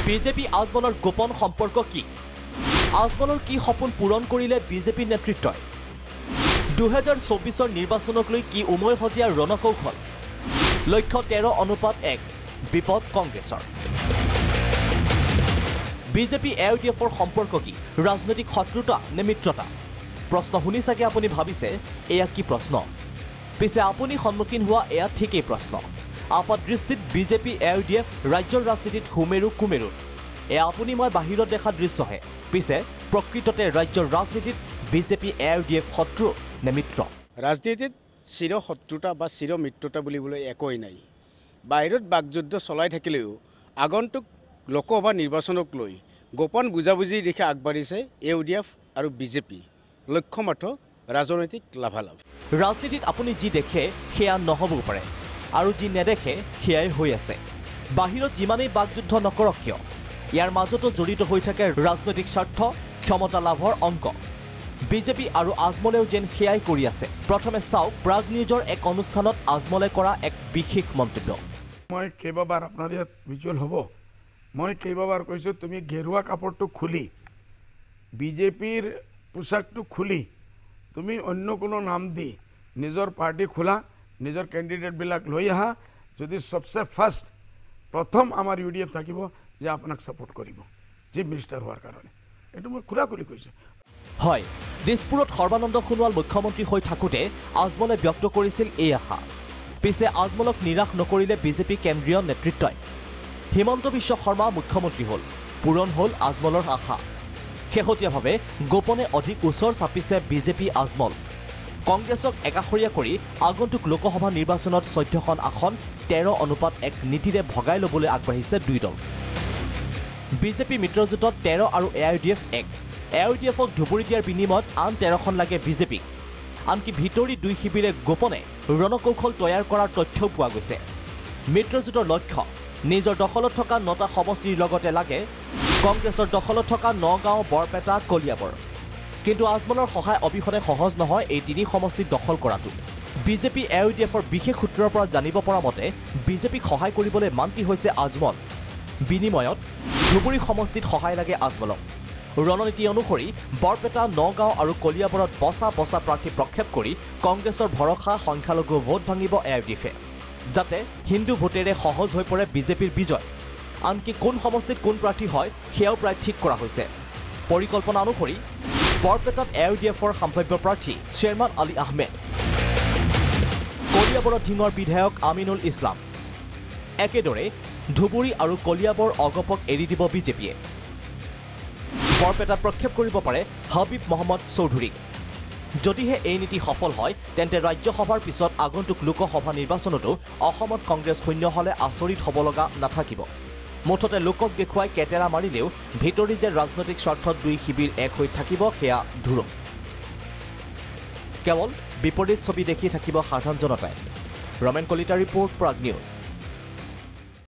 BJP আজমলৰ গোপন সম্পৰ্ক কি আজমলৰ কি সপোন পূৰণ কৰিলে বিজেপি নেতৃত্বই 2024 নিৰ্বাচনক লৈ কি উমৈ হতীয়া ৰণকৌশল লক্ষ্য 13:1 বিপদ কংগ্ৰেছৰ বিজেপি এউডিএফৰ সম্পৰ্ক কি ৰাজনৈতিক শত্ৰুতা নে মিত্ৰতা প্ৰশ্ন শুনি চাগে আপুনি ভাবিছে এয়া কি প্ৰশ্ন পিছে আপুনি সন্মুখীন হোৱা এয়া ঠিকই প্ৰশ্ন আপাত দৃষ্টিত বিজেপি এউডিএফ ৰাজ্যৰ ৰাজনীতিত হুমেৰু কুমেৰু এয়া আপুনি মই বাহিৰত দেখা দৃশ্যহে পিছে প্ৰকৃততে ৰাজ্যৰ ৰাজনীতিত বিজেপি এউডিএফ শত্ৰু নে মিত্ৰ ৰাজনীতিত চিৰ শত্ৰুতা বা চিৰ মিত্ৰতা বুলিবলৈ একোই নাই বাহিৰত বাকযুদ্ধ চলাই থাকিলেও আগন্তুক লোকসভা নিৰ্বাচনক লৈ গোপন বুজাবুজি দিশে আগবাঢ়িছে এউডিএফ আৰু বিজেপি লক্ষ্য মাত্ৰ ৰাজনৈতিক লাভালাভ ৰাজনীতিত আপুনি যি দেখে সেয়া নহ'বও পাৰে আৰু যি নেদেখে সেয়াই হৈ আছে বাহিৰত যিমানেই বাকযুদ্ধ নকৰক কিয় ইয়াৰ মাজতো জড়িত হৈ থাকে ৰাজনৈতিক স্বাৰ্থ ক্ষমতা লাভৰ অংক বিজেপি আৰু আজমলেও যেন সেয়াই কৰি আছে প্ৰথমে চাওক প্ৰাগ নিউজৰ এক অনুষ্ঠানত আজমলে কৰা এক বিশেষ মন্তব্য মই কেইবাবাৰ আপোনাৰ ইয়াত ভিজুৱেল হ'ব মই কেইবাবাৰ কৈছোঁ তুমি গেৰুৱা কাপোৰটো খুলি বিজেপিৰ পোচাকটো খুলি তুমি অন্য কোনো নাম দি নিজৰ পাৰ্টি খোলা নিজৰ কেণ্ডিডেটবিলাক লৈ আহা যদি সবচে ফাৰ্ষ্ট প্ৰথম আমাৰ ইউডিএফ থাকিব যে আপোনাক ছাপোৰ্ট কৰিব চিফ মিনিষ্টাৰ হোৱাৰ কাৰণে এইটো মই খোলাখুলি কৈছোঁ হয় দিছপুৰত সৰ্বানন্দ সোণোৱাল মুখ্যমন্ত্ৰী হৈ থাকোঁতে আজমলে ব্যক্ত কৰিছিল এই আশা পিছে আজমলক নিৰাশ নকৰিলে বিজেপি কেন্দ্ৰীয় নেতৃত্বই হিমন্ত বিশ্ব শৰ্মা মুখ্যমন্ত্ৰী হ'ল পূৰণ হ'ল আজমলৰ আশা শেহতীয়াভাৱে গোপনে অধিক ওচৰ চাপিছে বিজেপি আজমল কংগ্ৰেছক একাষৰীয়া কৰি আগন্তুক লোকসভা নিৰ্বাচনত 14খন আসন 13:1 নীতিৰে ভগাই ল'বলৈ আগবাঢ়িছে দুই দল বিজেপি মিত্ৰজোঁটত 13 আৰু এআইডিএফ 1 এআইডিএফক ধুবুৰী দিয়াৰ বিনিময়ত আন 13খন লাগে বিজেপিক আনকি ভিতৰি দুই শিবিৰে গোপনে ৰণকৌশল তৈয়াৰ কৰাৰ তথ্যও পোৱা গৈছে মিত্ৰজোঁটৰ লক্ষ্য নিজৰ দখলত থকা 9টা সমষ্টিৰ লগতে লাগে কংগ্ৰেছৰ দখলত থকা নগাঁও বৰপেটা কলিয়াবৰ কিন্তু আজমলৰ সহায় অবিহনে সহজ নহয় এই তিনি সমষ্টিত দখল কৰাটো বিজেপি এউডিএফৰ বিশেষ সূত্ৰৰ পৰা জানিব পৰা মতে বিজেপিক সহায় কৰিবলৈ মান্তি হৈছে আজমল বিনিময়ত ধুবুৰী সমষ্টিত সহায় লাগে আজমলক ৰণনীতি অনুসৰি বৰপেটা নগাঁও আৰু কলিয়াবৰত বচা প্ৰাৰ্থী প্ৰক্ষেপ কৰি কংগ্ৰেছৰ ভৰসা সংখ্যালঘু ভোট ভাঙিব এউডিএফে যাতে হিন্দু ভোটেৰে সহজ হৈ পৰে বিজেপিৰ বিজয় আনকি কোন সমষ্টিত কোন প্ৰাৰ্থী হয় সেয়াও প্ৰায় ঠিক কৰা হৈছে পৰিকল্পনা অনুসৰি বৰপেটাত এউডিএফৰ সম্ভাৱ্য প্ৰাৰ্থী চেয়াৰমান আলী আহমেদ কলিয়াবৰত ঢিঙৰ বিধায়ক আমিনুল ইছলাম একেদৰে ধুবুৰী আৰু কলিয়াবৰ অগপক এৰি দিব বিজেপিয়ে বৰপেটাত প্ৰক্ষেপ কৰিব পাৰে হাবিব মহম্মদ চৌধুৰীক যদিহে এই নীতি সফল হয় তেন্তে ৰাজ্যসভাৰ পিছত আগন্তুক লোকসভা নিৰ্বাচনতো অসমত কংগ্ৰেছ শূন্য হ'লে আচৰিত হ'ব লগা নাথাকিব মুঠতে লোকক দেখুৱাই কেটেৰা মাৰিলেও ভিতৰি যে ৰাজনৈতিক স্বাৰ্থত দুই শিবিৰ এক হৈ থাকিব সেয়া ধুৰক কেৱল বিপৰীত ছবি দেখি থাকিব সাধাৰণ জনতাই ৰমেন কলিতা ৰিপৰ্ট প্ৰাগ নিউজ